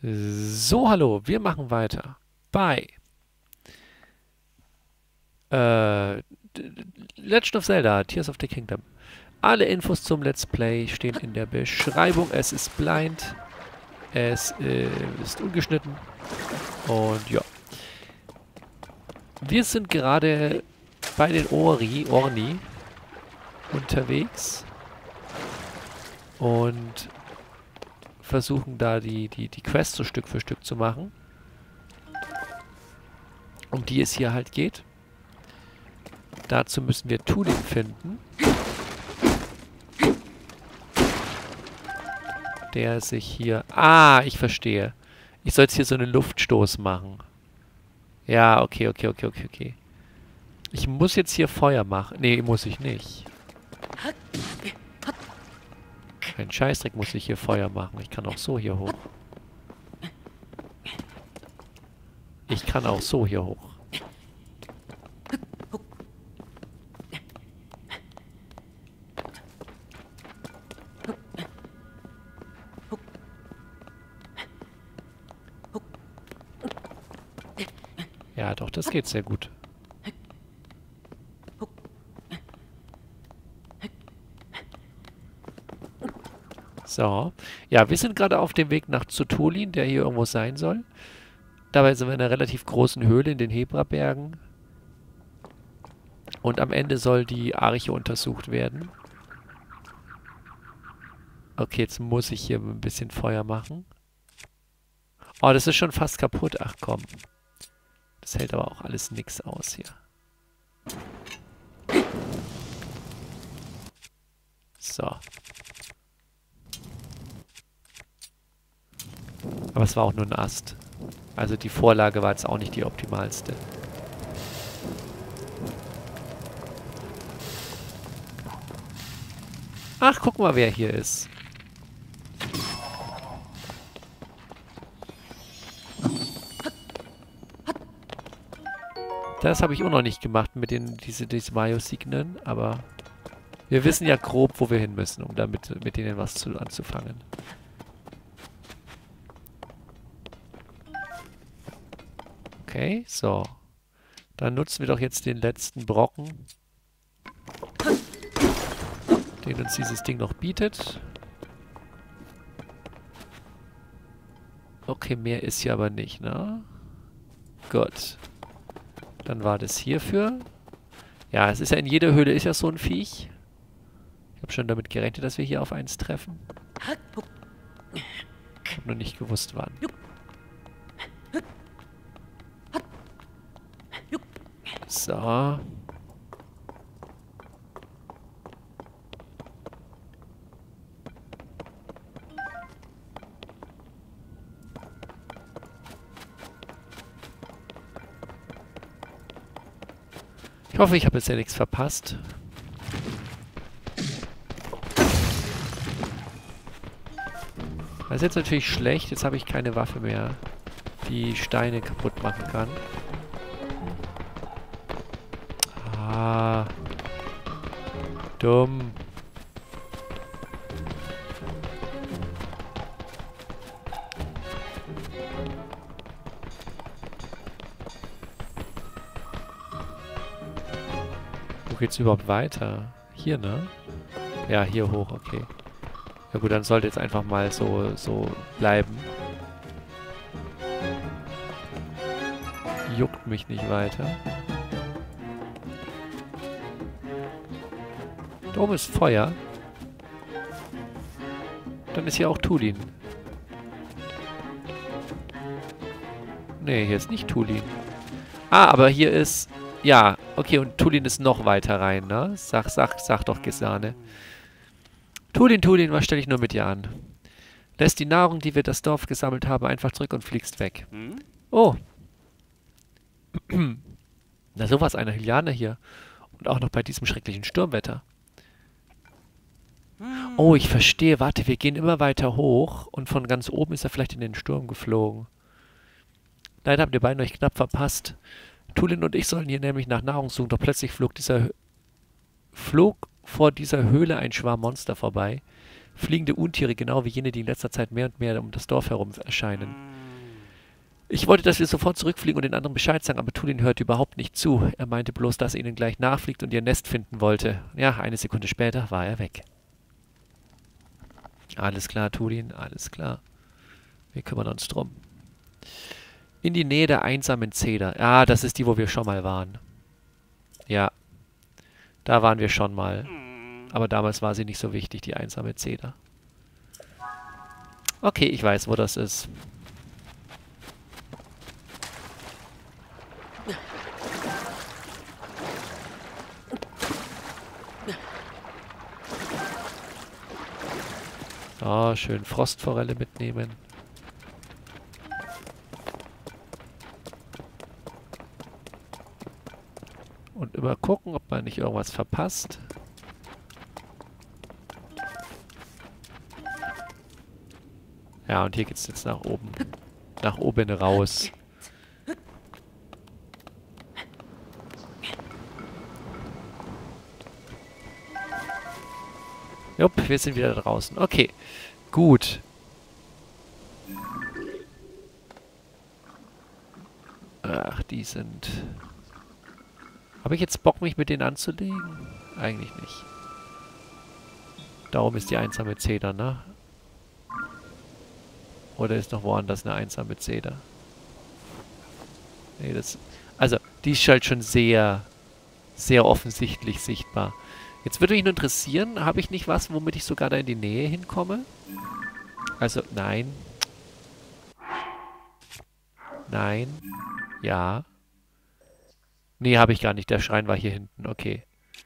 So, hallo, wir machen weiter bei äh, Legend of Zelda, Tears of the Kingdom. Alle Infos zum Let's Play stehen in der Beschreibung. Es ist blind, es ist ungeschnitten und ja. Wir sind gerade bei den Orni unterwegs und versuchen da die Quest so Stück für Stück zu machen, um die es hier halt geht. Dazu müssen wir Tulin finden, der sich hier... Ah, ich verstehe. Ich soll jetzt hier so einen Luftstoß machen. Ja, okay. Ich muss jetzt hier Feuer machen. Nee, muss ich nicht. Kein Scheißdreck muss ich hier Feuer machen. Ich kann auch so hier hoch. Ich kann auch so hier hoch. Ja, doch, das geht sehr gut. So. Ja, wir sind gerade auf dem Weg nach Zutulin, der hier irgendwo sein soll. Dabei sind wir in einer relativ großen Höhle in den Hebrabergen. Und am Ende soll die Arche untersucht werden. Okay, jetzt muss ich hier ein bisschen Feuer machen. Oh, das ist schon fast kaputt. Ach komm. Das hält aber auch alles nix aus hier. So. Aber es war auch nur ein Ast. Also die Vorlage war jetzt auch nicht die optimalste. Ach, guck mal, wer hier ist. Das habe ich auch noch nicht gemacht mit diese Mayo-Signen, aber wir wissen ja grob, wo wir hin müssen, um damit mit denen was anzufangen. Okay, so. Dann nutzen wir doch jetzt den letzten Brocken, den uns dieses Ding noch bietet. Okay, mehr ist hier aber nicht, ne? Gut. Dann war das hierfür. Ja, es ist ja in jeder Höhle ist ja so ein Viech. Ich habe schon damit gerechnet, dass wir hier auf eins treffen. Ich habe nur nicht gewusst, wann. So. Ich hoffe, ich habe jetzt ja nichts verpasst. Das ist jetzt natürlich schlecht. Jetzt habe ich keine Waffe mehr, die Steine kaputt machen kann. Ah. Dumm. Wo geht's überhaupt weiter? Hier, ne? Ja, hier hoch, okay. Ja gut, dann sollte jetzt einfach mal so bleiben. Juckt mich nicht weiter. Da oben ist Feuer. Dann ist hier auch Tulin. Nee, hier ist nicht Tulin. Ah, aber hier ist... Ja, okay, und Tulin ist noch weiter rein, ne? Sag doch, Gesane. Tulin, was stelle ich nur mit dir an? Lässt die Nahrung, die wir das Dorf gesammelt haben, einfach zurück und fliegst weg. Oh. Na, sowas, einer Hylianer hier. Und auch noch bei diesem schrecklichen Sturmwetter. Oh, ich verstehe. Warte, wir gehen immer weiter hoch und von ganz oben ist er vielleicht in den Sturm geflogen. Leider habt ihr beiden euch knapp verpasst. Tulin und ich sollen hier nämlich nach Nahrung suchen, doch plötzlich flog vor dieser Höhle ein Schwarm Monster vorbei. Fliegende Untiere, genau wie jene, die in letzter Zeit mehr und mehr um das Dorf herum erscheinen. Ich wollte, dass wir sofort zurückfliegen und den anderen Bescheid sagen, aber Tulin hörte überhaupt nicht zu. Er meinte bloß, dass er ihnen gleich nachfliegt und ihr Nest finden wollte. Ja, eine Sekunde später war er weg. Alles klar, Tulin, alles klar. Wir kümmern uns drum. In die Nähe der einsamen Zeder. Ah, das ist die, wo wir schon mal waren. Ja, da waren wir schon mal. Aber damals war sie nicht so wichtig, die einsame Zeder. Okay, ich weiß, wo das ist. Oh, schön Frostforelle mitnehmen. Und immer gucken, ob man nicht irgendwas verpasst. Ja, und hier geht's jetzt nach oben. Nach oben raus. Jupp, wir sind wieder draußen. Okay, gut. Ach, die sind... Habe ich jetzt Bock, mich mit denen anzulegen? Eigentlich nicht. Darum ist die einsame Zeder, ne? Oder ist noch woanders eine einsame Zeder? Nee, das... Also, die ist halt schon sehr, sehr offensichtlich sichtbar. Jetzt würde mich nur interessieren, habe ich nicht was, womit ich sogar da in die Nähe hinkomme? Also, nein. Nein. Ja. Nee, habe ich gar nicht. Der Schrein war hier hinten. Okay.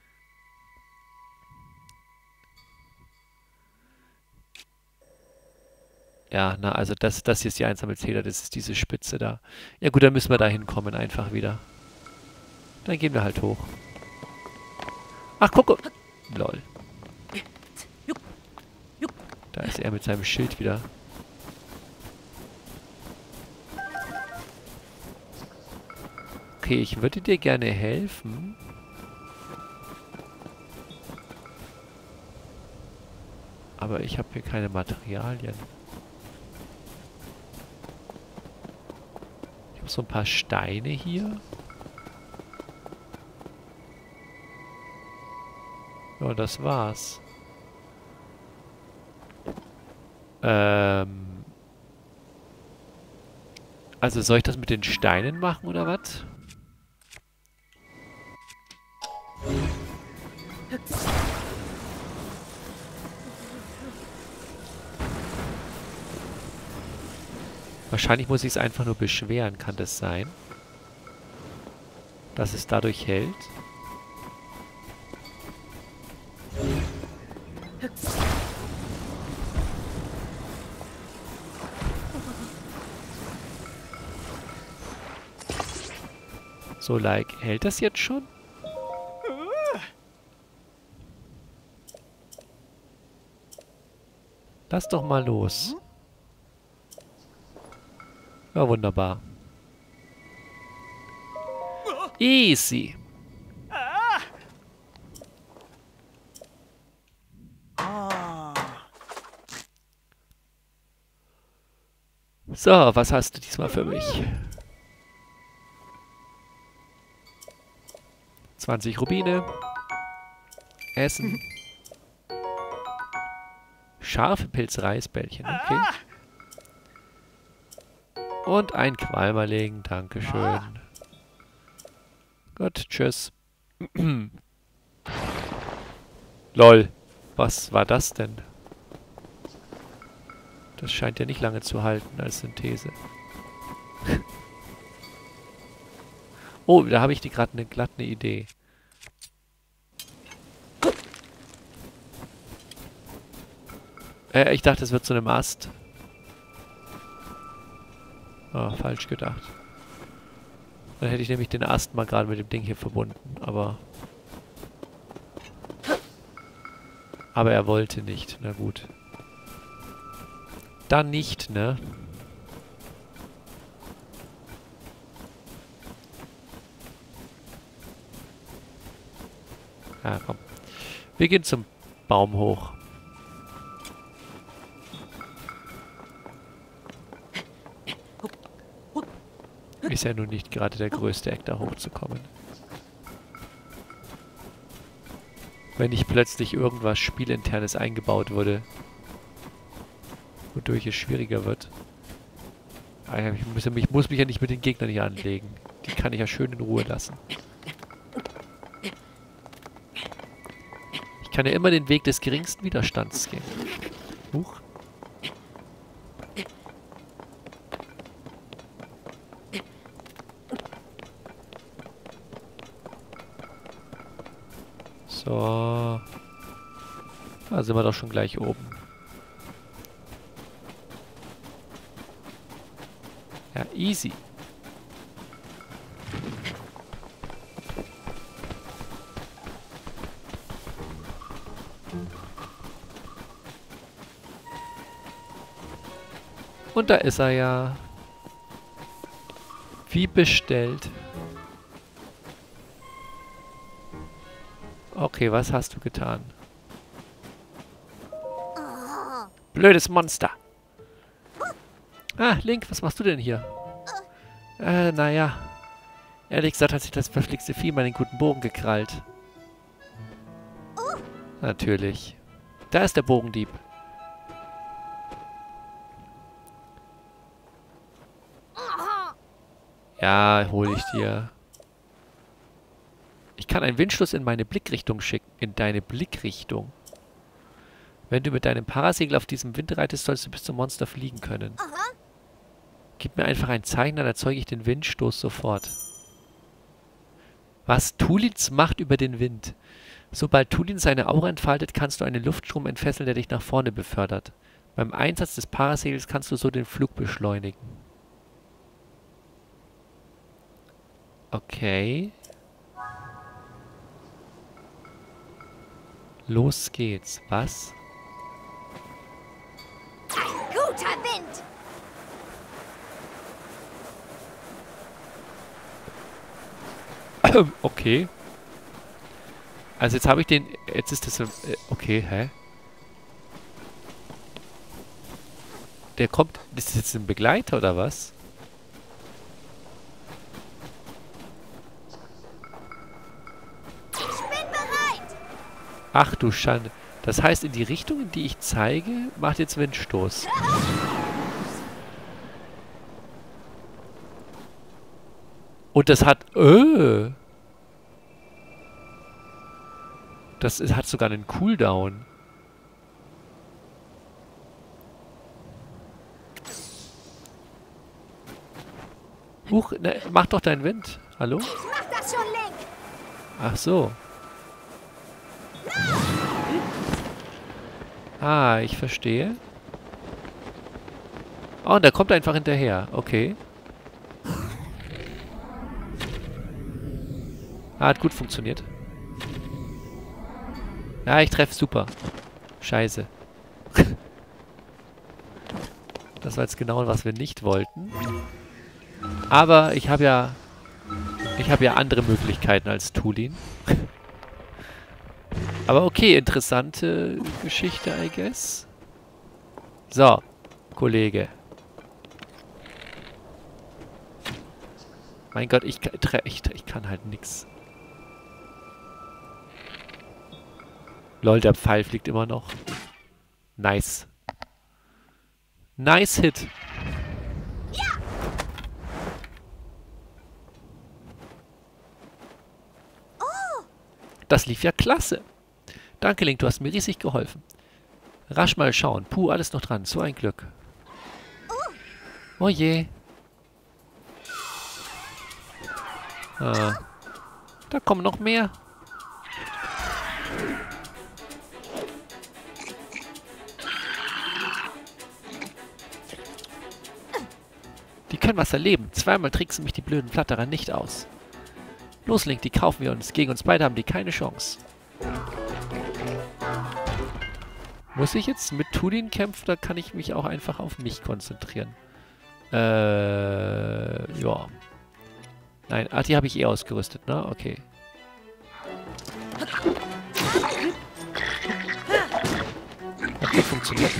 Ja, na, also das hier ist die einsame Zeder. Das ist diese Spitze da. Ja gut, dann müssen wir da hinkommen einfach wieder. Dann gehen wir halt hoch. Ach, guck. Lol. Da ist er mit seinem Schild wieder. Okay, ich würde dir gerne helfen. Aber ich habe hier keine Materialien. Ich habe so ein paar Steine hier. Ja, das war's. Also soll ich das mit den Steinen machen oder was? Wahrscheinlich muss ich es einfach nur beschweren, kann das sein? Dass es dadurch hält? So, like, hält das jetzt schon? Lass doch mal los. Ja, wunderbar. Easy. So, was hast du diesmal für mich? 20 Rubine. Essen. Scharfe Pilzreisbällchen, okay. Und ein Qualmerling, dankeschön. Gut, tschüss. Lol, was war das denn? Das scheint ja nicht lange zu halten als Synthese. Oh, da habe ich gerade eine glatte Idee. Ich dachte, es wird zu einem Ast. Ah, falsch gedacht. Dann hätte ich nämlich den Ast mal gerade mit dem Ding hier verbunden, aber... Aber er wollte nicht, na gut. Dann nicht, ne? Ja, komm. Wir gehen zum Baum hoch. Ist ja nun nicht gerade der größte Eck, da hochzukommen. Wenn nicht plötzlich irgendwas Spielinternes eingebaut wurde, wodurch es schwieriger wird. Ich muss mich ja nicht mit den Gegnern hier anlegen. Die kann ich ja schön in Ruhe lassen. Ich kann ja immer den Weg des geringsten Widerstands gehen. Huch. So. Da sind wir doch schon gleich oben. Ja, easy. Und da ist er ja. Wie bestellt. Okay, was hast du getan? Blödes Monster. Ah, Link, was machst du denn hier? Naja. Ehrlich gesagt hat sich das verflixte Vieh mal den guten Bogen gekrallt. Natürlich. Da ist der Bogendieb. Ja, hol ich dir. Ich kann einen Windstoß in meine Blickrichtung schicken. In deine Blickrichtung. Wenn du mit deinem Parasegel auf diesem Wind reitest, sollst du bis zum Monster fliegen können. Gib mir einfach ein Zeichen, dann erzeuge ich den Windstoß sofort. Was? Tulins Macht über den Wind. Sobald Tulin seine Aura entfaltet, kannst du einen Luftstrom entfesseln, der dich nach vorne befördert. Beim Einsatz des Parasegels kannst du so den Flug beschleunigen. Okay. Los geht's. Was? Guter Wind! Okay. Also jetzt habe ich den... Jetzt ist das... Okay, hä? Der kommt... Ist das jetzt ein Begleiter oder was? Ich bin bereit! Ach du Schande. Das heißt, in die Richtung, in die ich zeige, macht jetzt Windstoß. Und das hat... hat sogar einen Cooldown. Huch, ne, mach doch deinen Wind. Hallo? Ich mach das schon, Link! Ach so. Ah, ich verstehe. Oh, und der kommt einfach hinterher. Okay. Ah, hat gut funktioniert. Ja, ich treffe super. Scheiße. Das war jetzt genau, was wir nicht wollten. Aber ich habe ja... Ich habe ja andere Möglichkeiten als Tulin. Aber okay, interessante Geschichte, I guess. So, Kollege. Mein Gott, ich kann halt nix. Lol, der Pfeil fliegt immer noch. Nice. Nice Hit. Das lief ja klasse. Danke, Link, du hast mir riesig geholfen. Rasch mal schauen. Puh, alles noch dran. So ein Glück. Oh je. Ah. Da kommen noch mehr. Die können was erleben. Zweimal tricksen mich die blöden Flatterer nicht aus. Los, Link, die kaufen wir uns. Gegen uns beide haben die keine Chance. Muss ich jetzt mit Tulin kämpfen, oder kann ich mich auch einfach auf mich konzentrieren? Ja. Nein, die habe ich eh ausgerüstet, ne? Okay. Hat gut funktioniert.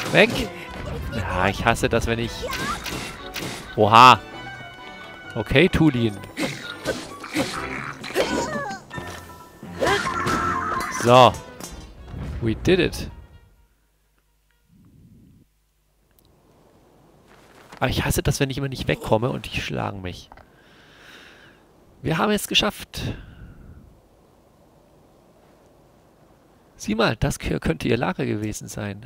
Weg! Ja, ich hasse das, wenn ich... Oha! Okay, Tulin. So. We did it. Aber ich hasse das, wenn ich immer nicht wegkomme und die schlagen mich. Wir haben es geschafft. Sieh mal, das hier könnte ihr Lager gewesen sein.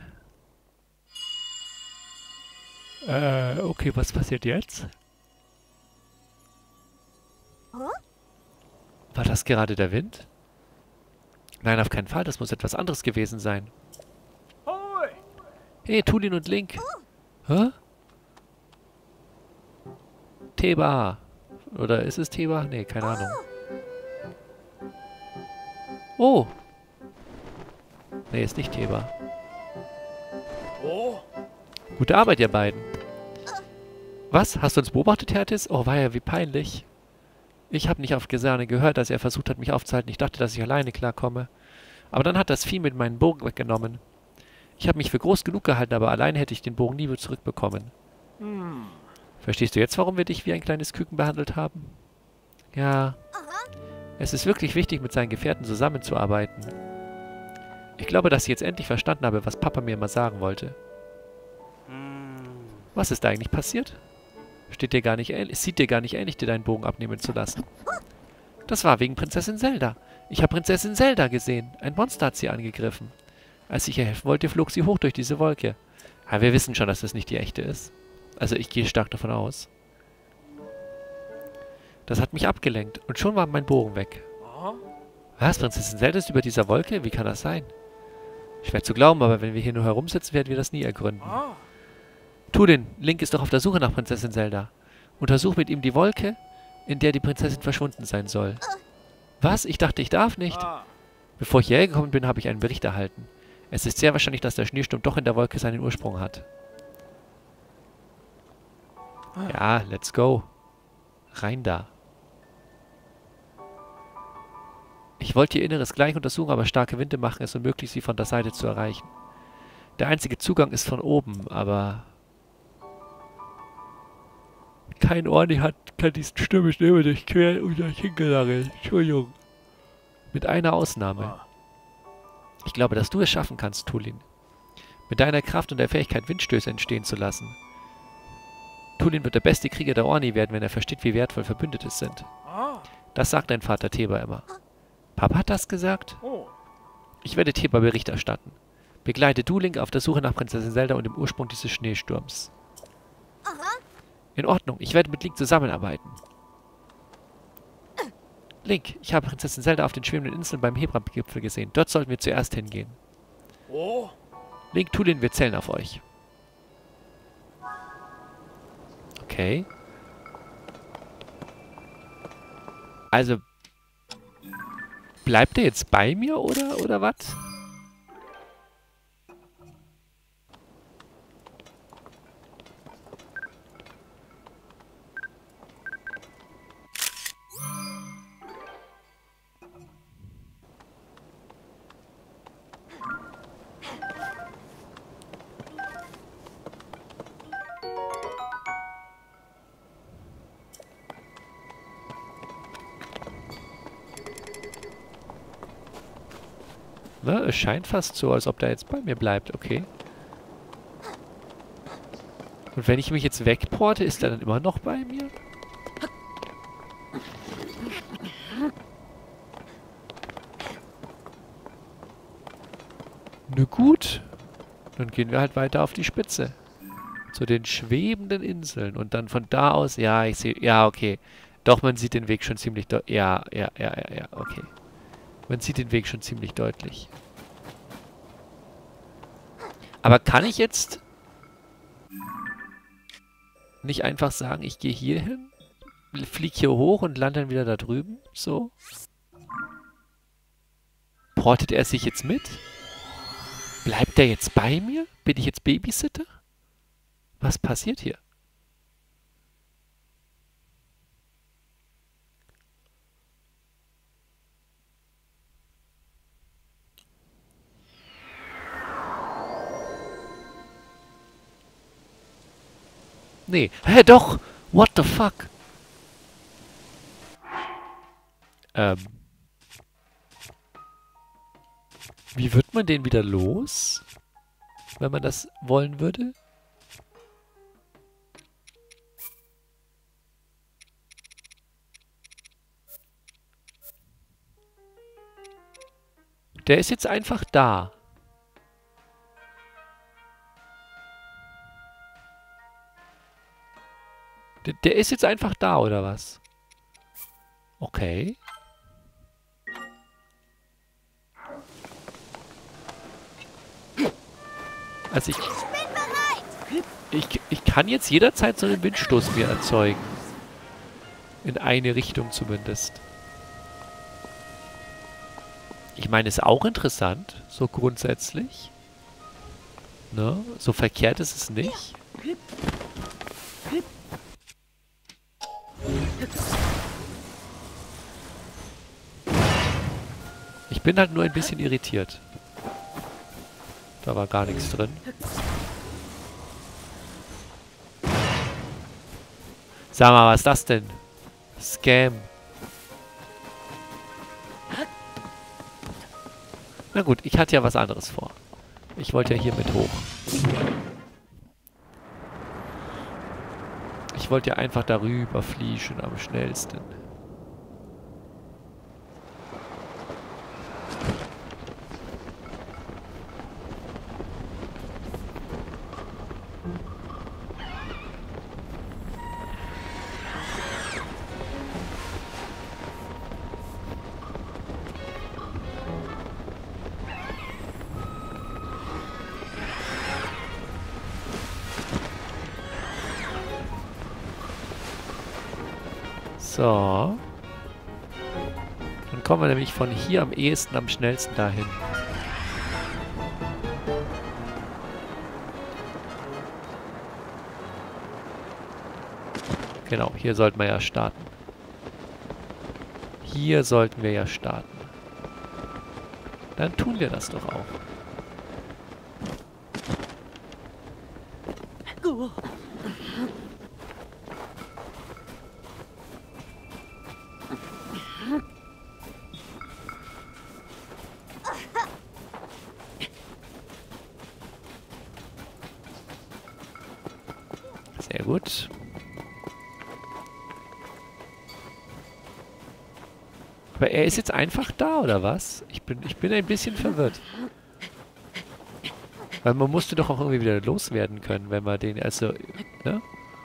Okay, was passiert jetzt? War das gerade der Wind? Nein, auf keinen Fall. Das muss etwas anderes gewesen sein. Hey, Tulin und Link. Hä? Theba. Oder ist es Theba? Nee, keine Ahnung. Oh. Nee, ist nicht Theba. Gute Arbeit, ihr beiden. Was? Hast du uns beobachtet, Hertis? Oh, war ja wie peinlich. Ich habe nicht auf Gesane gehört, als er versucht hat, mich aufzuhalten. Ich dachte, dass ich alleine klarkomme. Aber dann hat das Vieh mit meinen Bogen weggenommen. Ich habe mich für groß genug gehalten, aber allein hätte ich den Bogen nie wieder zurückbekommen. Verstehst du jetzt, warum wir dich wie ein kleines Küken behandelt haben? Ja. Es ist wirklich wichtig, mit seinen Gefährten zusammenzuarbeiten. Ich glaube, dass ich jetzt endlich verstanden habe, was Papa mir immer sagen wollte. Was ist da eigentlich passiert? Sieht dir gar nicht ähnlich, dir deinen Bogen abnehmen zu lassen. Das war wegen Prinzessin Zelda. Ich habe Prinzessin Zelda gesehen. Ein Monster hat sie angegriffen. Als ich ihr helfen wollte, flog sie hoch durch diese Wolke. Aber wir wissen schon, dass das nicht die echte ist. Also ich gehe stark davon aus. Das hat mich abgelenkt und schon war mein Bogen weg. Was? Prinzessin Zelda ist über dieser Wolke? Wie kann das sein? Schwer zu glauben, aber wenn wir hier nur herumsitzen, werden wir das nie ergründen. Tulin, Link ist doch auf der Suche nach Prinzessin Zelda. Untersuch mit ihm die Wolke, in der die Prinzessin verschwunden sein soll. Was? Ich dachte, ich darf nicht. Bevor ich hierher gekommen bin, habe ich einen Bericht erhalten. Es ist sehr wahrscheinlich, dass der Schneesturm doch in der Wolke seinen Ursprung hat. Ja, let's go. Rein da. Ich wollte ihr Inneres gleich untersuchen, aber starke Winde machen es unmöglich, sie von der Seite zu erreichen. Der einzige Zugang ist von oben, aber... Kein Orni kann diesen stürmischen Himmel durchqueren und dorthin gelangen. Entschuldigung. Mit einer Ausnahme. Ich glaube, dass du es schaffen kannst, Tulin. Mit deiner Kraft und der Fähigkeit, Windstöße entstehen zu lassen. Tulin wird der beste Krieger der Orni werden, wenn er versteht, wie wertvoll Verbündete sind. Das sagt dein Vater Theba immer. Papa hat das gesagt? Ich werde Theba Bericht erstatten. Begleite du Link auf der Suche nach Prinzessin Zelda und dem Ursprung dieses Schneesturms. In Ordnung, ich werde mit Link zusammenarbeiten. Link, ich habe Prinzessin Zelda auf den schwebenden Inseln beim Hebra-Gipfel gesehen. Dort sollten wir zuerst hingehen. Link, Tulin, wir zählen auf euch. Okay. Also, bleibt er jetzt bei mir, oder was? Ne, es scheint fast so, als ob der jetzt bei mir bleibt. Okay. Und wenn ich mich jetzt wegporte, ist er dann immer noch bei mir? Na gut. Dann gehen wir halt weiter auf die Spitze. Zu den schwebenden Inseln. Und dann von da aus... Ja, ich sehe... Ja, okay. Doch, man sieht den Weg schon ziemlich deutlich. Ja, okay. Man sieht den Weg schon ziemlich deutlich. Aber kann ich jetzt nicht einfach sagen, ich gehe hier hin, fliege hier hoch und lande dann wieder da drüben? So. Portet er sich jetzt mit? Bleibt er jetzt bei mir? Bin ich jetzt Babysitter? Was passiert hier? Nee. Hä, doch! What the fuck? Wie wird man den wieder los? Wenn man das wollen würde? Der ist jetzt einfach da. Der ist jetzt einfach da, oder was? Okay. Also Ich bin bereit. ich kann jetzt jederzeit so einen Windstoß mir erzeugen. In eine Richtung zumindest. Ich meine, ist auch interessant, so grundsätzlich. Ne? So verkehrt ist es nicht. Ich bin halt nur ein bisschen irritiert. Da war gar nichts drin. Sag mal, was ist das denn? Scam. Na gut, ich hatte ja was anderes vor. Ich wollte ja hier mit hoch. Ich wollte ja einfach darüber fliegen am schnellsten. So. Dann kommen wir nämlich von hier am ehesten, am schnellsten dahin. Genau, hier sollten wir ja starten. Hier sollten wir ja starten. Dann tun wir das doch auch. Sehr gut. Aber er ist jetzt einfach da, oder was? Ich bin ein bisschen verwirrt. Weil man musste doch auch irgendwie wieder loswerden können, wenn man den, also, ne?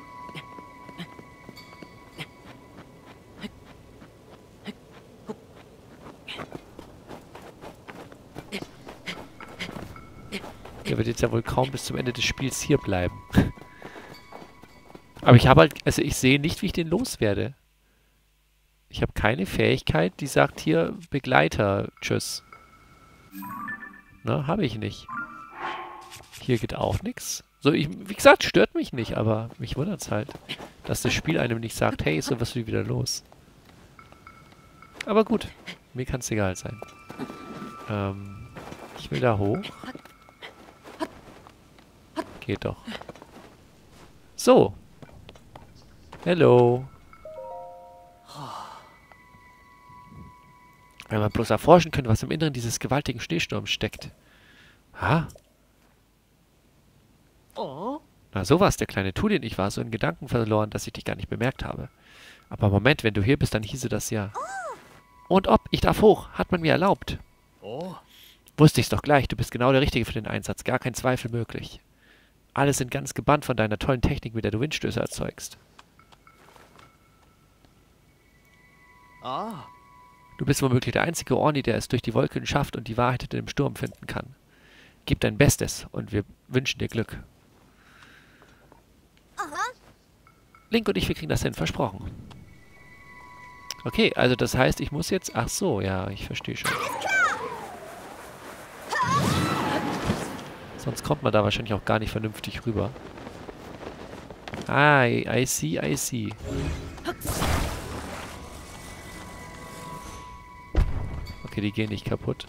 Der wird jetzt ja wohl kaum bis zum Ende des Spiels hier bleiben. Aber ich habe halt, also ich sehe nicht, wie ich den loswerde. Ich habe keine Fähigkeit, die sagt hier, Begleiter, tschüss. Na, habe ich nicht. Hier geht auch nichts. So, wie gesagt, stört mich nicht, aber mich wundert es halt, dass das Spiel einem nicht sagt, hey, so was wie wieder los. Aber gut, mir kann es egal sein. Ich will da hoch. Geht doch. So. Hello. Wenn man bloß erforschen könnte, was im Inneren dieses gewaltigen Schneesturms steckt. Ha? Oh. Na sowas, der kleine Tulin, ich war so in Gedanken verloren, dass ich dich gar nicht bemerkt habe. Aber Moment, wenn du hier bist, dann hieße das ja. Und ob, ich darf hoch, hat man mir erlaubt. Oh. Wusste ich's doch gleich, du bist genau der Richtige für den Einsatz, gar kein Zweifel möglich. Alle sind ganz gebannt von deiner tollen Technik, mit der du Windstöße erzeugst. Ah. Du bist womöglich der einzige Orni, der es durch die Wolken schafft und die Wahrheit hinter dem Sturm finden kann. Gib dein Bestes und wir wünschen dir Glück. Aha. Link und ich, wir kriegen das hin, versprochen. Okay, also das heißt, ich muss jetzt... Ach so, ja, ich verstehe schon. Sonst kommt man da wahrscheinlich auch gar nicht vernünftig rüber. Ah, I see, I see. Okay, die gehen nicht kaputt.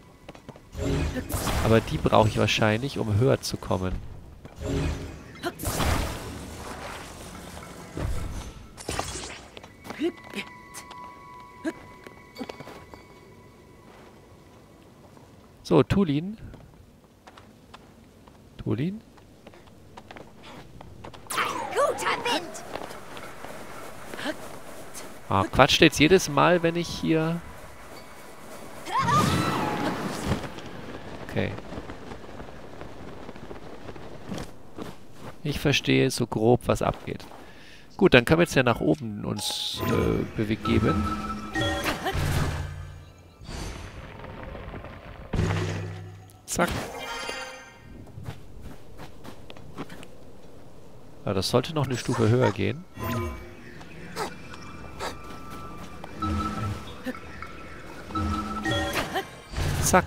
Aber die brauche ich wahrscheinlich, um höher zu kommen. So, Tulin. Tulin? Guter Wind. Ah, quatscht jetzt jedes Mal, wenn ich hier... Okay. Ich verstehe so grob, was abgeht. Gut, dann können wir jetzt ja nach oben uns begeben. Zack. Ja, das sollte noch eine Stufe höher gehen. Zack.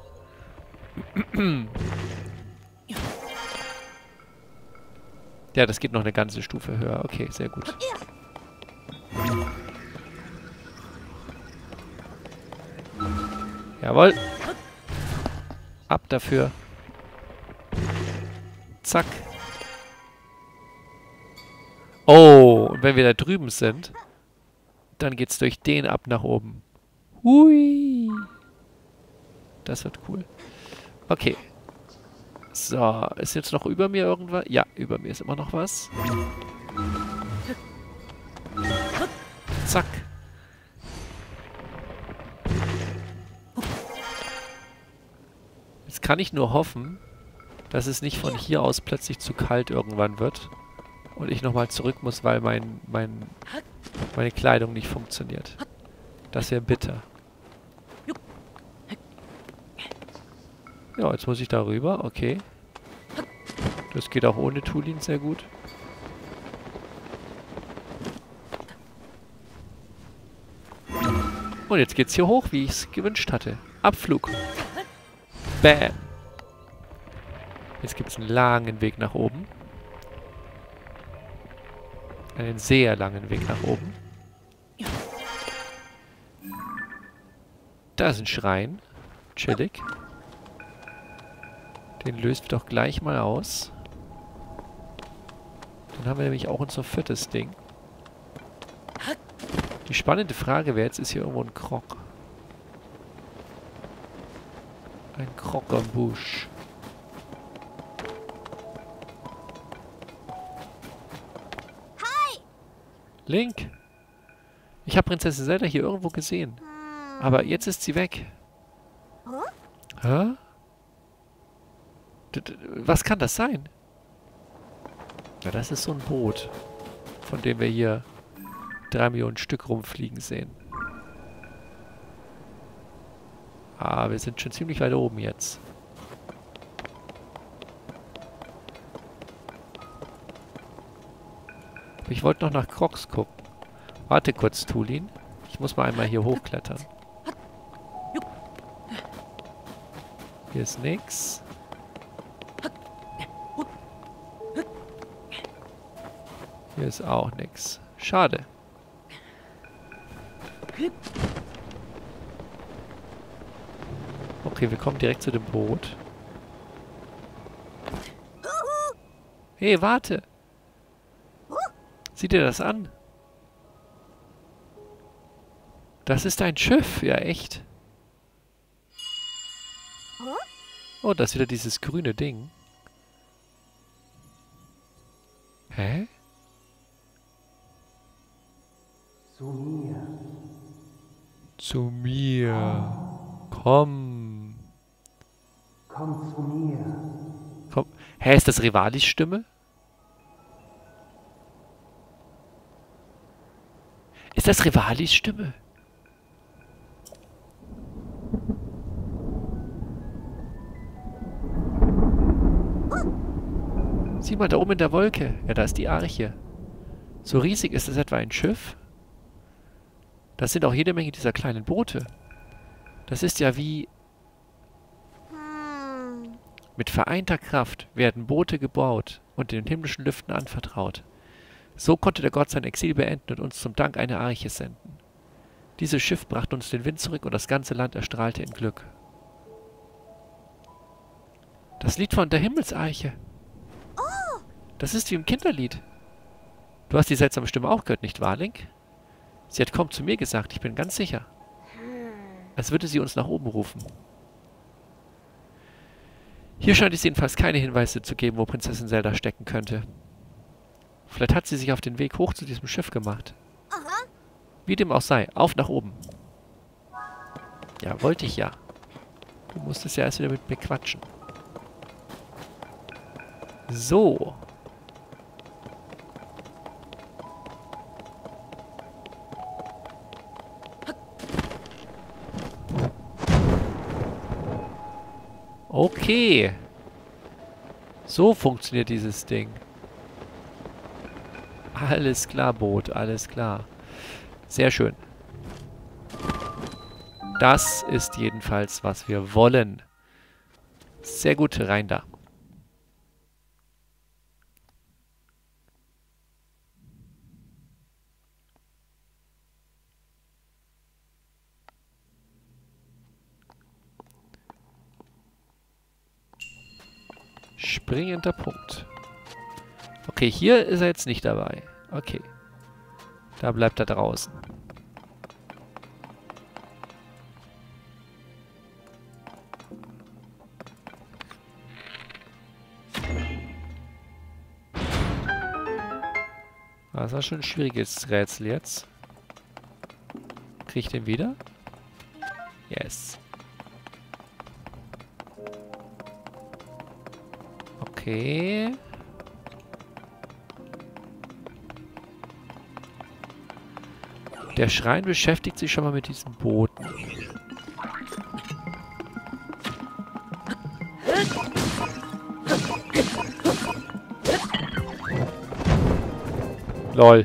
Ja, das geht noch eine ganze Stufe höher. Okay, sehr gut. Jawohl. Ab dafür. Zack. Oh, und wenn wir da drüben sind, dann geht's durch den ab nach oben. Hui. Das wird cool. Okay. So, ist jetzt noch über mir irgendwas? Ja, über mir ist immer noch was. Zack. Jetzt kann ich nur hoffen, dass es nicht von hier aus plötzlich zu kalt irgendwann wird und ich nochmal zurück muss, weil meine Kleidung nicht funktioniert. Das wäre bitter. Ja, jetzt muss ich da rüber. Okay. Das geht auch ohne Tulin sehr gut. Und jetzt geht's hier hoch, wie ich es gewünscht hatte. Abflug. Bam. Jetzt gibt es einen langen Weg nach oben. Einen sehr langen Weg nach oben. Da ist ein Schrein. Chillig. Den lösen wir doch gleich mal aus. Dann haben wir nämlich auch unser viertes Ding. Die spannende Frage wäre jetzt, ist hier irgendwo ein Krog? Ein Krog am Busch. Hi. Link! Ich habe Prinzessin Zelda hier irgendwo gesehen. Aber jetzt ist sie weg. Hä? Was kann das sein? Ja, das ist so ein Boot, von dem wir hier 3 Millionen Stück rumfliegen sehen. Ah, wir sind schon ziemlich weit oben jetzt. Ich wollte noch nach Crocs gucken. Warte kurz, Tulin. Ich muss mal einmal hier hochklettern. Hier ist nix. Hier ist auch nix. Schade. Okay, wir kommen direkt zu dem Boot. Hey, warte! Sieh dir das an. Das ist ein Schiff. Ja, echt. Oh, das ist wieder dieses grüne Ding. Hä? Zu mir. Zu mir. Komm. Komm zu mir. Komm. Hä, ist das Rivalis Stimme? Ist das Rivalis Stimme? Sieh mal, da oben in der Wolke. Ja, da ist die Arche. So riesig ist das etwa ein Schiff? Das sind auch jede Menge dieser kleinen Boote. Das ist ja wie... Mit vereinter Kraft werden Boote gebaut und den himmlischen Lüften anvertraut. So konnte der Gott sein Exil beenden und uns zum Dank eine Arche senden. Dieses Schiff brachte uns den Wind zurück und das ganze Land erstrahlte in Glück. Das Lied von der Himmelsarche. Das ist wie im Kinderlied. Du hast die seltsame Stimme auch gehört, nicht wahr, Link? Sie hat kaum zu mir gesagt, ich bin ganz sicher. Als würde sie uns nach oben rufen. Hier scheint es jedenfalls keine Hinweise zu geben, wo Prinzessin Zelda stecken könnte. Vielleicht hat sie sich auf den Weg hoch zu diesem Schiff gemacht. Wie dem auch sei, auf nach oben. Ja, wollte ich ja. Du musstest ja erst wieder mit mir quatschen. So. Okay. So funktioniert dieses Ding. Alles klar, Boot. Alles klar. Sehr schön. Das ist jedenfalls, was wir wollen. Sehr gut, rein da. Springender Punkt. Okay, hier ist er jetzt nicht dabei. Okay. Da bleibt er draußen. Das war schon ein schwieriges Rätsel jetzt. Kriege ich den wieder? Yes. Okay. Der Schrein beschäftigt sich schon mal mit diesem Booten. Lol.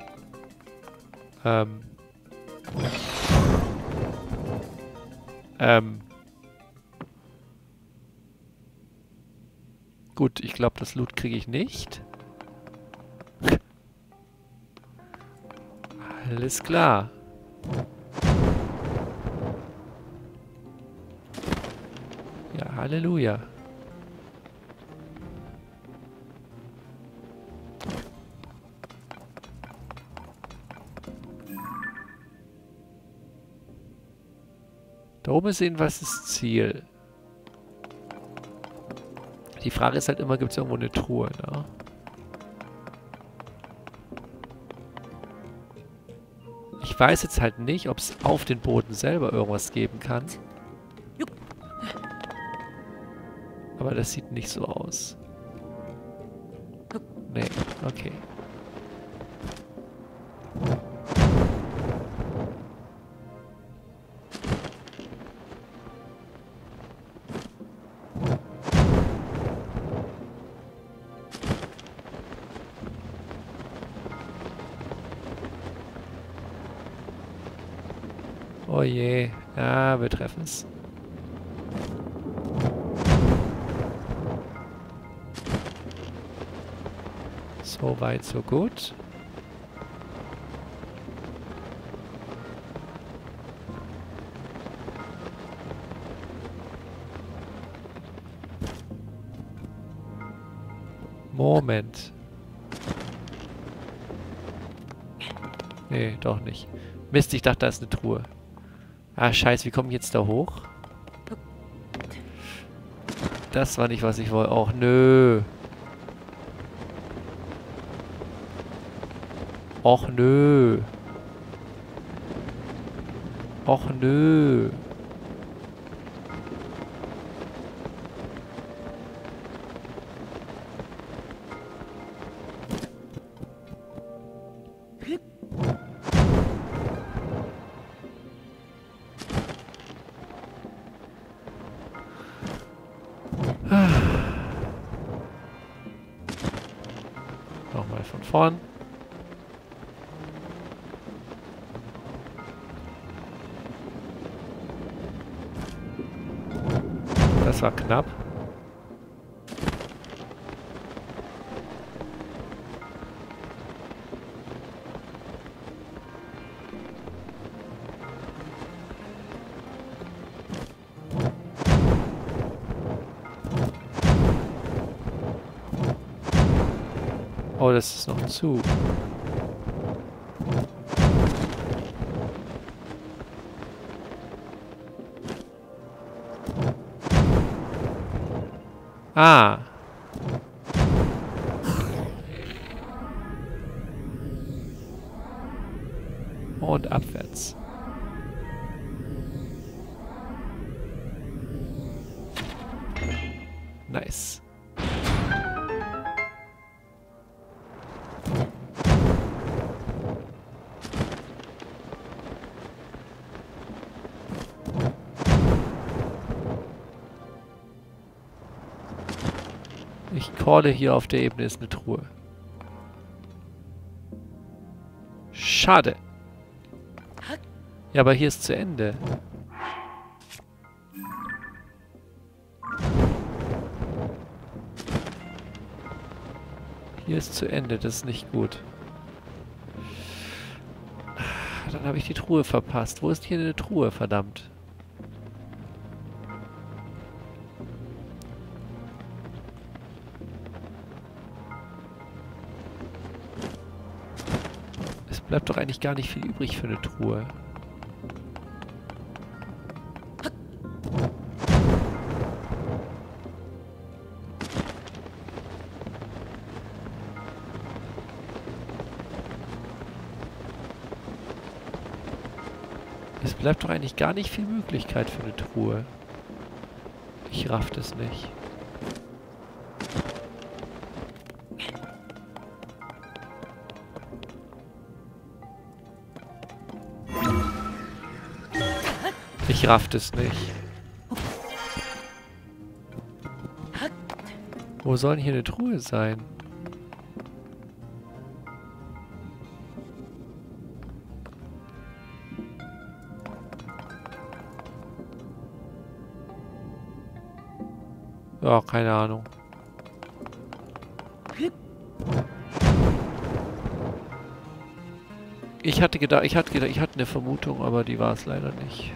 Gut, ich glaube, das Loot kriege ich nicht. Alles klar. Ja, Halleluja. Da oben ist jedenfalls das Ziel. Die Frage ist halt immer, gibt es irgendwo eine Truhe, ne? Ich weiß jetzt halt nicht, ob es auf den Booten selber irgendwas geben kann. Aber das sieht nicht so aus. Nee, okay. Oh je. Ja, wir treffen es. So weit, so gut. Moment. Nee, doch nicht. Mist, ich dachte, da ist eine Truhe. Ah, scheiße, wie komme ich jetzt da hoch? Das war nicht, was ich wollte. Och, nö. Och, nö. Och, nö. Nochmal von vorn. Das war knapp. Oh, das ist noch zu. Ah. Und abwärts. Nice. Ich calle, hier auf der Ebene ist eine Truhe. Schade. Ja, aber hier ist zu Ende. Hier ist zu Ende, das ist nicht gut. Dann habe ich die Truhe verpasst. Wo ist hier eine Truhe, verdammt? Es bleibt doch eigentlich gar nicht viel übrig für eine Truhe. Es bleibt doch eigentlich gar nicht viel Möglichkeit für eine Truhe. Ich raff das nicht. Ich raff das nicht. Wo soll denn hier eine Truhe sein? Ja, keine Ahnung. Ich hatte gedacht, ich hatte eine Vermutung, aber die war es leider nicht.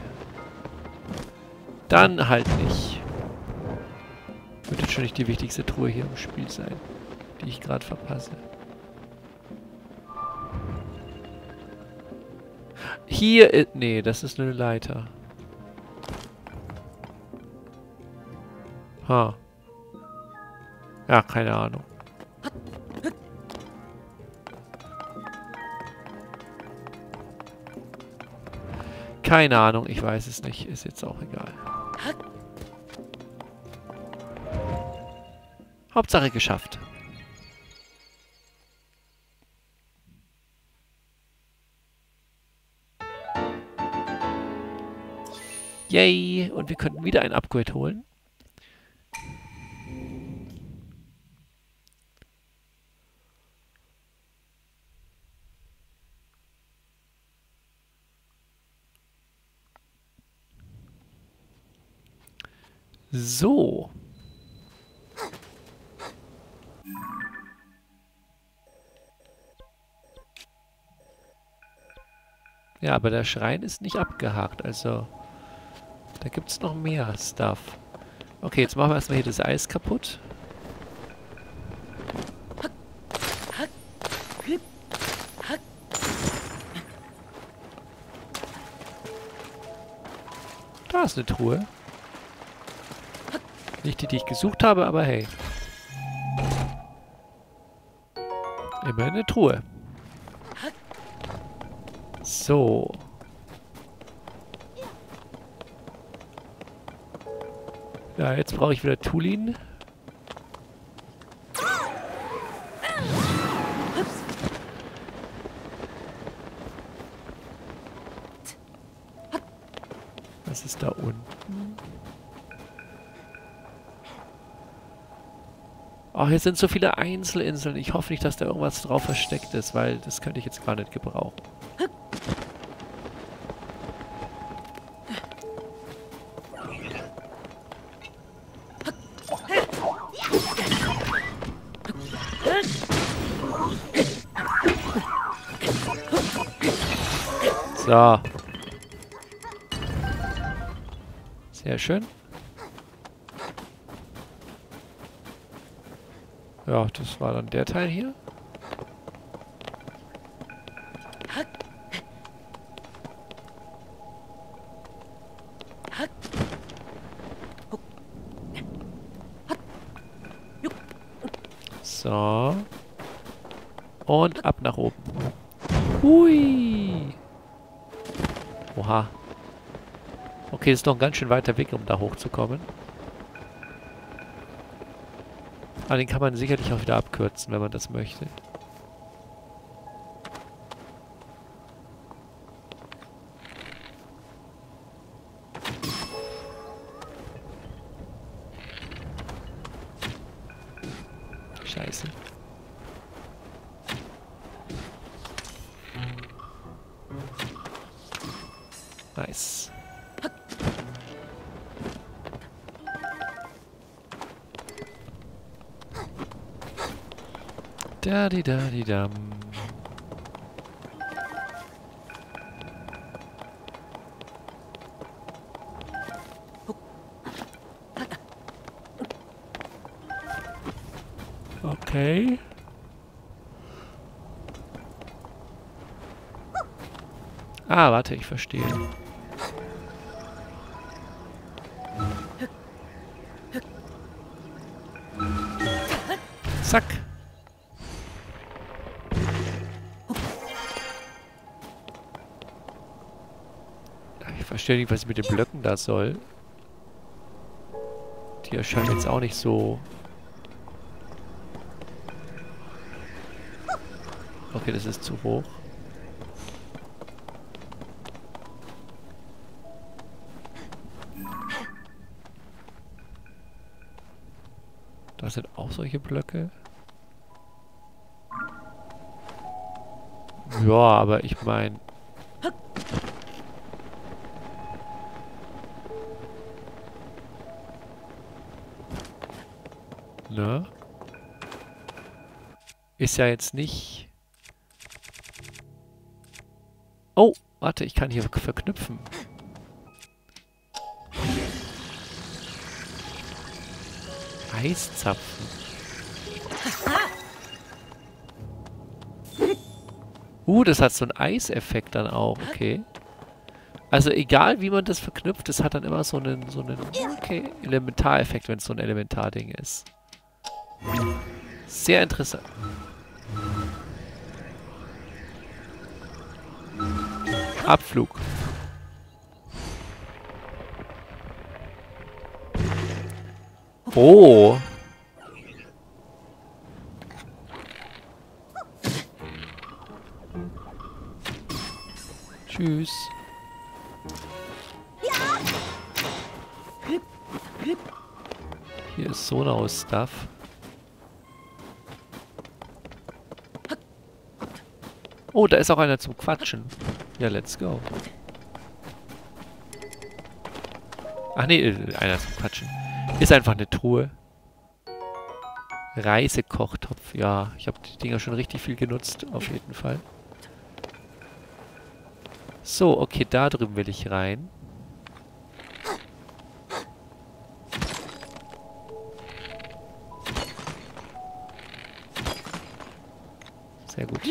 Dann halt nicht. Wird jetzt schon nicht die wichtigste Truhe hier im Spiel sein, die ich gerade verpasse. Hier ist... Nee, das ist eine Leiter. Ha. Ja, keine Ahnung. Keine Ahnung, ich weiß es nicht. Ist jetzt auch egal. Hauptsache geschafft. Yay! Und wir könnten wieder ein Upgrade holen. So. Ja, aber der Schrein ist nicht abgehakt, also da gibt es noch mehr Stuff. Okay, jetzt machen wir erstmal hier das Eis kaputt. Da ist eine Truhe. Nicht die, die ich gesucht habe, aber hey. Immerhin eine Truhe. So. Ja, jetzt brauche ich wieder Tulin. Was ist da unten? Oh, hier sind so viele Einzelinseln. Ich hoffe nicht, dass da irgendwas drauf versteckt ist, weil das könnte ich jetzt gar nicht gebrauchen. So. Sehr schön. Ja, das war dann der Teil hier. So. Und ab nach oben. Hui. Oha. Okay, ist noch ein ganz schön weiter Weg, um da hochzukommen. Aber den kann man sicherlich auch wieder abkürzen, wenn man das möchte. Scheiße. Nice. Da-di-da-di-dam. Okay. Ah, warte, ich verstehe. Zack. Ich verstehe nicht, was ich mit den Blöcken da soll. Die erscheinen jetzt auch nicht so... Okay, das ist zu hoch. Da sind auch solche Blöcke. Ja, aber ich meine... Ne? Ist ja jetzt nicht... Oh, warte, ich kann hier verknüpfen. Eiszapfen. Das hat so einen Eiseffekt dann auch, okay. Also egal wie man das verknüpft, das hat dann immer so einen okay, Elementareffekt, wenn es so ein Elementarding ist. Sehr interessant. Abflug. Oh. Tschüss. Hier ist Sonar-Stuff. Oh, da ist auch einer zum Quatschen. Ja, let's go. Ach nee, einer zum Quatschen. Ist einfach eine Truhe. Reisekochtopf. Ja, ich habe die Dinger schon richtig viel genutzt. Auf jeden Fall. So, okay, da drüben will ich rein. Sehr gut.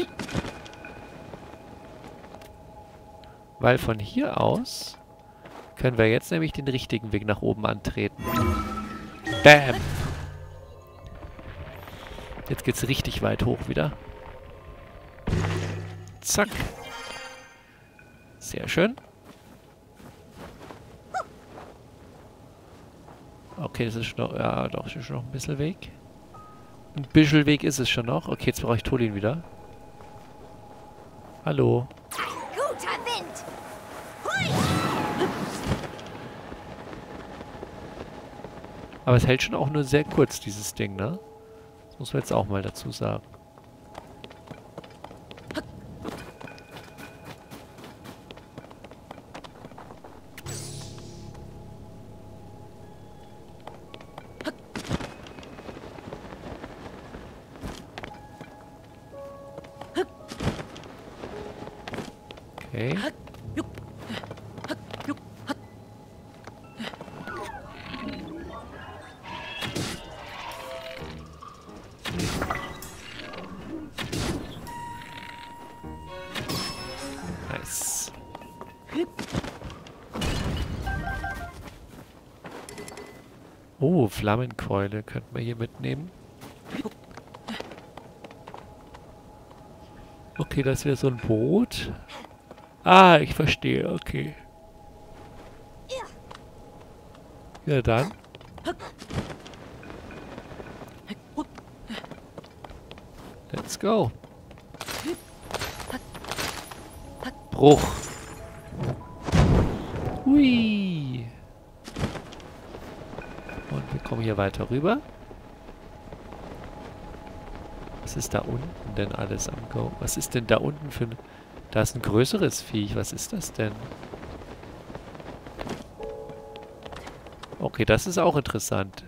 Weil von hier aus können wir jetzt nämlich den richtigen Weg nach oben antreten. Bam! Jetzt geht's richtig weit hoch wieder. Zack. Sehr schön. Okay, das ist schon noch... Ja, doch, ist schon noch ein bisschen Weg. Ein bisschen Weg ist es schon noch. Okay, jetzt brauche ich Tolin wieder. Hallo. Guter Wind! Hui! Aber es hält schon auch nur sehr kurz, dieses Ding, ne? Das muss man jetzt auch mal dazu sagen. Okay. Nice. Oh, Flammenkeule könnten wir hier mitnehmen. Okay, das ist wieder so ein Boot. Ah, ich verstehe, okay. Ja, dann. Let's go. Bruch. Hui. Und wir kommen hier weiter rüber. Was ist da unten denn alles am Go? Was ist denn da unten für ein... Da ist ein größeres Viech. Was ist das denn? Okay, das ist auch interessant.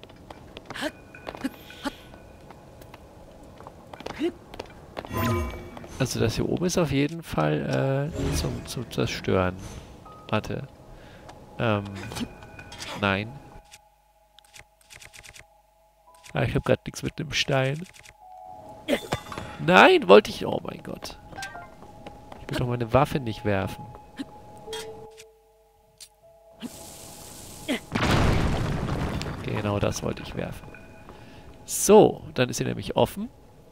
Also das hier oben ist auf jeden Fall zum Zerstören. Warte. Nein. Ah, ich habe gerade nichts mit dem Stein. Nein, wollte ich... Oh mein Gott. Ich will doch meine Waffe nicht werfen. Genau das wollte ich werfen. So, dann ist sie nämlich offen.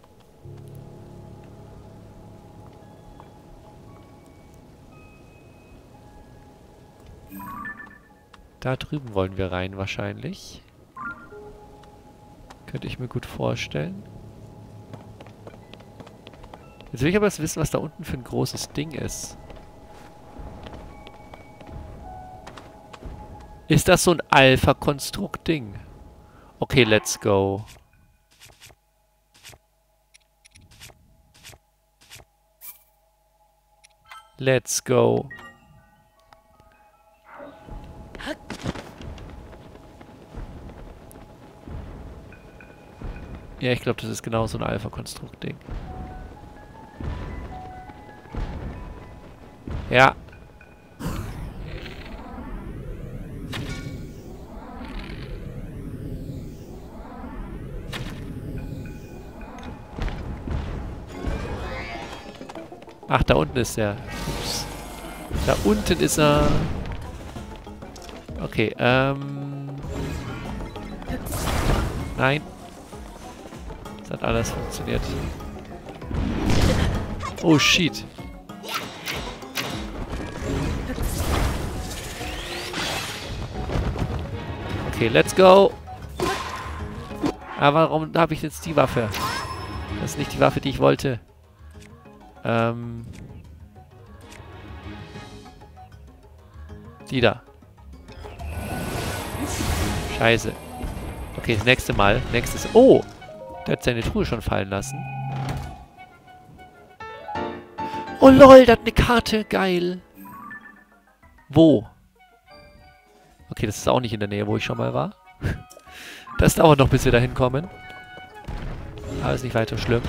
Da drüben wollen wir rein wahrscheinlich. Könnte ich mir gut vorstellen. Jetzt will ich aber wissen, was da unten für ein großes Ding ist. Ist das so ein Alpha-Konstrukt-Ding? Okay, let's go. Let's go. Ja, ich glaube, das ist genau so ein Alpha-Konstrukt-Ding. Ja. Ach, da unten ist er. Ups. Da unten ist er. Okay, nein. Das hat alles funktioniert. Oh, shit. Okay, let's go. Aber warum habe ich jetzt die Waffe? Das ist nicht die Waffe, die ich wollte. Die da. Scheiße. Okay, das nächste Mal. Nächstes... Oh! Der hat seine Truhe schon fallen lassen. Oh lol, der hat eine Karte. Geil. Wo? Okay, das ist auch nicht in der Nähe, wo ich schon mal war. Das dauert noch, bis wir da hinkommen. Aber ist nicht weiter schlimm.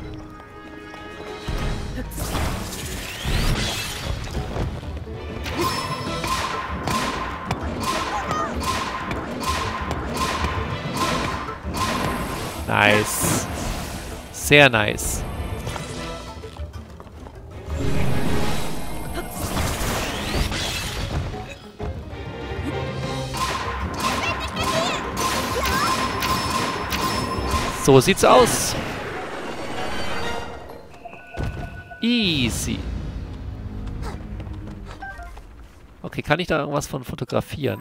Nice. Sehr nice. So sieht's aus. Easy. Okay, kann ich da irgendwas von fotografieren?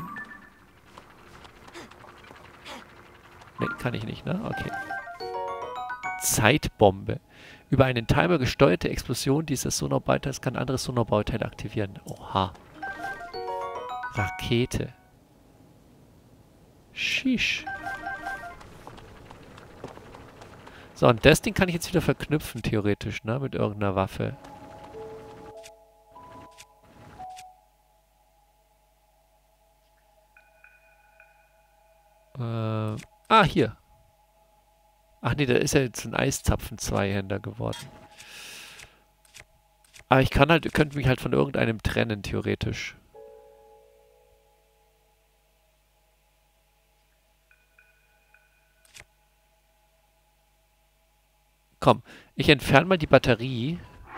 Ne, kann ich nicht, ne? Okay. Zeitbombe. Über einen Timer gesteuerte Explosion dieses Sonarbauteils kann anderes Sonarbauteil aktivieren. Oha. Rakete. Shish. So, und das Ding kann ich jetzt wieder verknüpfen, theoretisch, ne? Mit irgendeiner Waffe. Hier. Ach nee, da ist ja jetzt ein Eiszapfen-Zweihänder geworden. Aber ich kann halt, könnte mich halt von irgendeinem trennen, theoretisch. Komm, ich entferne mal die Batterie.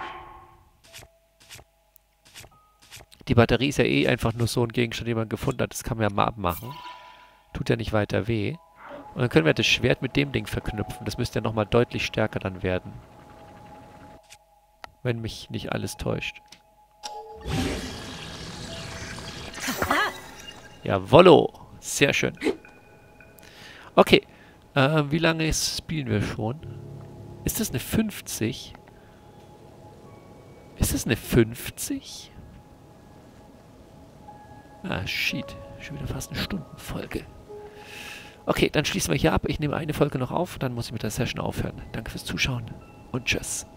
Die Batterie ist ja eh einfach nur so ein Gegenstand, den man gefunden hat. Das kann man ja mal abmachen. Tut ja nicht weiter weh. Und dann können wir das Schwert mit dem Ding verknüpfen. Das müsste ja nochmal deutlich stärker dann werden. Wenn mich nicht alles täuscht. Jawollo. Sehr schön. Okay. Wie lange spielen wir schon? Ist das eine 50? Ist das eine 50? Ah, shit. Schon wieder fast eine Stundenfolge. Okay, dann schließen wir hier ab. Ich nehme eine Folge noch auf, dann muss ich mit der Session aufhören. Danke fürs Zuschauen und tschüss.